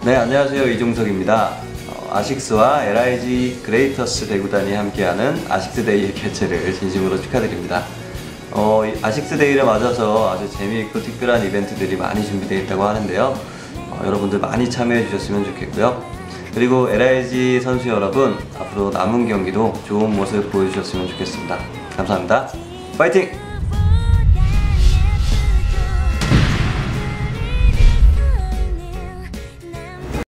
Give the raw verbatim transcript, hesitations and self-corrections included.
네, 안녕하세요. 이종석입니다. 어, 아식스와 엘아이지 그레이터스 배구단이 함께하는 아식스데이의 개최를 진심으로 축하드립니다. 어, 아식스데이를 맞아서 아주 재미있고 특별한 이벤트들이 많이 준비되어 있다고 하는데요. 어, 여러분들 많이 참여해 주셨으면 좋겠고요. 그리고 엘아이지 선수 여러분, 앞으로 남은 경기도 좋은 모습 보여주셨으면 좋겠습니다. 감사합니다. 파이팅!